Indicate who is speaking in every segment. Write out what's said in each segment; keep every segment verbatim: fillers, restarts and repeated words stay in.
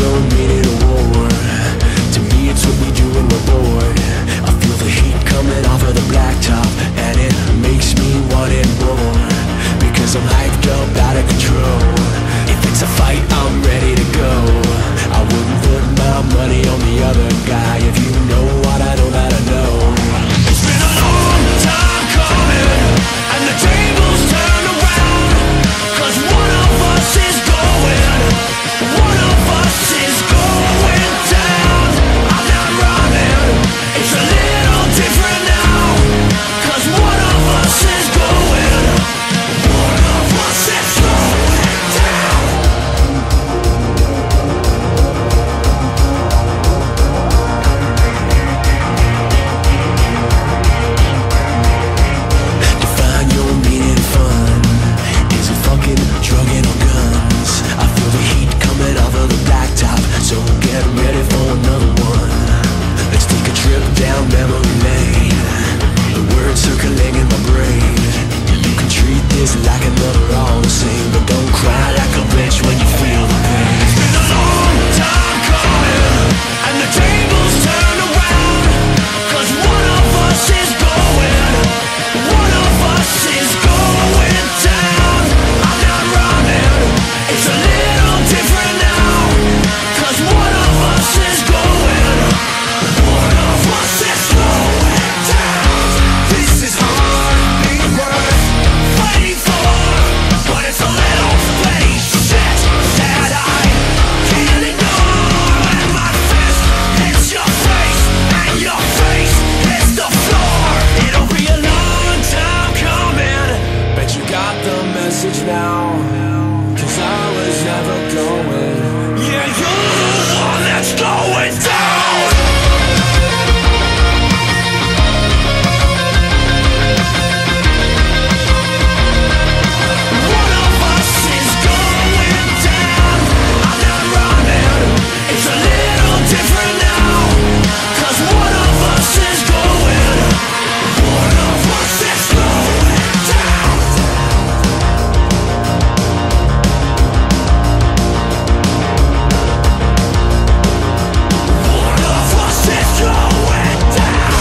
Speaker 1: don't mean it a war. To me it's what we do when we're bored. I feel the heat coming off of the blacktop, and it makes me want it more, because I'm hyped up, out of control. If it's a fight, I'm ready to go. I wouldn't put my money on the other guy. If you know what I know that I know. It's been a long time coming, and the tables turn around, cause one of us is going, one of us is going down. I'm not running, it's a little different now, cause one of us is going, one of us is going down. Define your meaning fun. Is it fucking drugging or guns? I feel the heat coming off of the blacktop, so get ready for another one. Let's take a trip down memory lane. The words circling in my brain. You can treat this like another all the same, but don't cry like a bitch when you feel the pain. It's been a long time coming, and the tables turn around, cause one of us is going, one of us is going down. I'm not running, it's a little different now, cause one of us is going, one of us is going down. This is hardly worth fighting for, but it's a little petty shit that I can't ignore. When my fist hits your face, and your face hits the floor, it'll be a long time coming. Bet you got the message now, cause I was never going. Yeah, you're the one that's going down. One of us is going down. I'm not running, it's a little different now, cause one of us is going, one of us is going down. One of us is going down.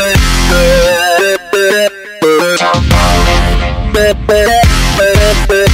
Speaker 2: Ba-ba-ba-ba-ba